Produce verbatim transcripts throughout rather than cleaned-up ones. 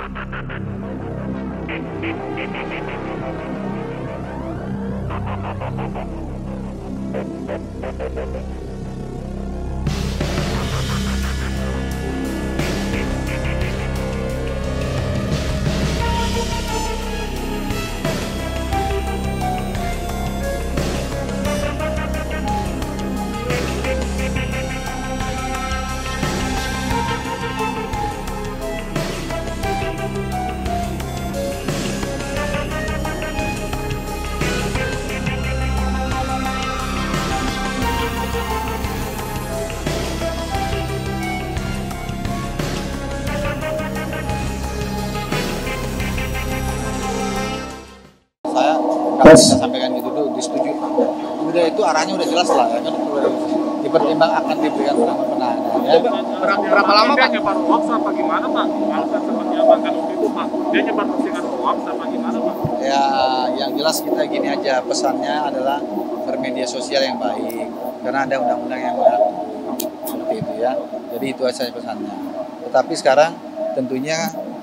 Saya kalau bisa sampaikan gitu dulu disetujui. Udah itu arahnya udah jelas lah ya kan, dipertimbang akan diberikan penanganan ya. Berapa, berapa lama Pak? Dia nyebar hoax apa gimana Pak? Alasan seperti apa kan waktu itu Pak? Dia nyebar postingan hoax apa gimana Pak? Ya yang jelas kita gini aja, pesannya adalah bermedia sosial yang baik karena ada undang-undang yang mengatur seperti itu ya. Jadi itu saja pesannya. Tetapi sekarang tentunya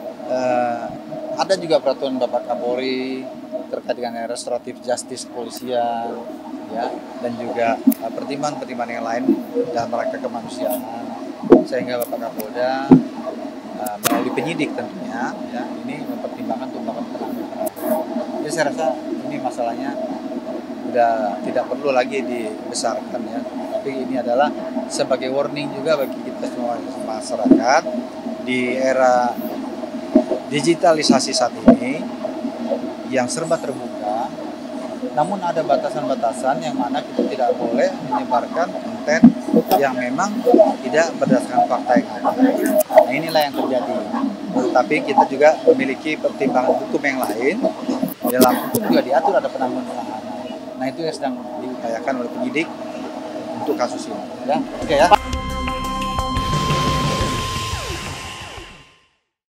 eh, ada juga peraturan Bapak Kapolri terkait dengan restoratif justice kepolisian ya, dan juga uh, pertimbangan-pertimbangan yang lain dalam rangka kemanusiaan, sehingga Bapak Kapolda uh, melalui penyidik tentunya ya ini mempertimbangkan untuk melakukan penanganan. Jadi saya rasa ini masalahnya sudah tidak perlu lagi dibesarkan ya, tapi ini adalah sebagai warning juga bagi kita semua masyarakat di era digitalisasi saat ini yang serba terbuka, namun ada batasan-batasan yang mana kita tidak boleh menyebarkan konten yang memang tidak berdasarkan fakta yang ada. Nah inilah yang terjadi. Tapi kita juga memiliki pertimbangan hukum yang lain. Dalam hukum juga diatur ada penangguhan. Nah itu yang sedang diupayakan oleh penyidik untuk kasus ini. Ya, oke ya.